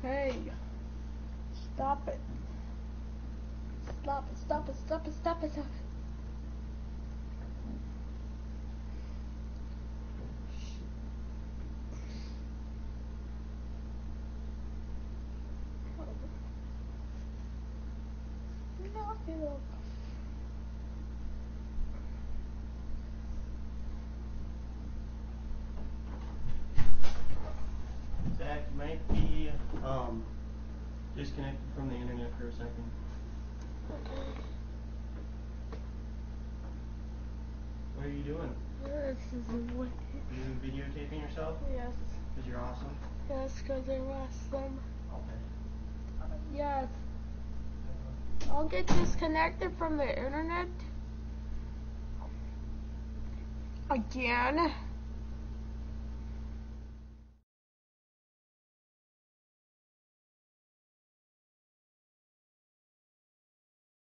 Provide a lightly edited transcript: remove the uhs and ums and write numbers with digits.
Hey, stop it. Stop it, stop it, stop it, stop it, stop it. Knock it off. Zach, you might be disconnected from the internet for a second. Okay. What are you doing? This is wicked. Are you videotaping yourself? Yes. Because you're awesome? Yes, because I'm awesome. Okay. Yes. I'll get disconnected from the internet. Again.